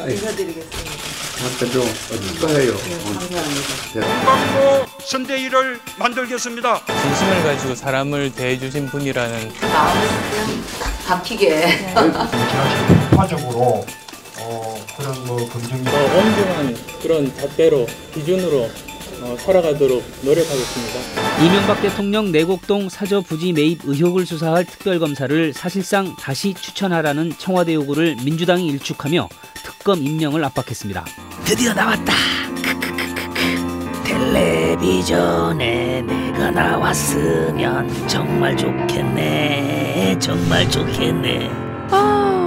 인사드리겠습니다. 대표 축하해요. 감사합니다. 선대위를 만들겠습니다. 진심을 가지고 사람을 대해주신 분이라는 마음을 그냥 딱 박히게. 국가적으로 그런 검증 엄중한 그런 잣대로 기준으로 살아가도록 노력하겠습니다. 이명박 대통령 내곡동 사저 부지 매입 의혹을 수사할 특별검사를 사실상 다시 추천하라는 청와대 요구를 민주당이 일축하며 특검 임명을 압박했습니다. 드디어 나왔다. 텔레비전에 내가 나왔으면 정말 좋겠네. 정말 좋겠네.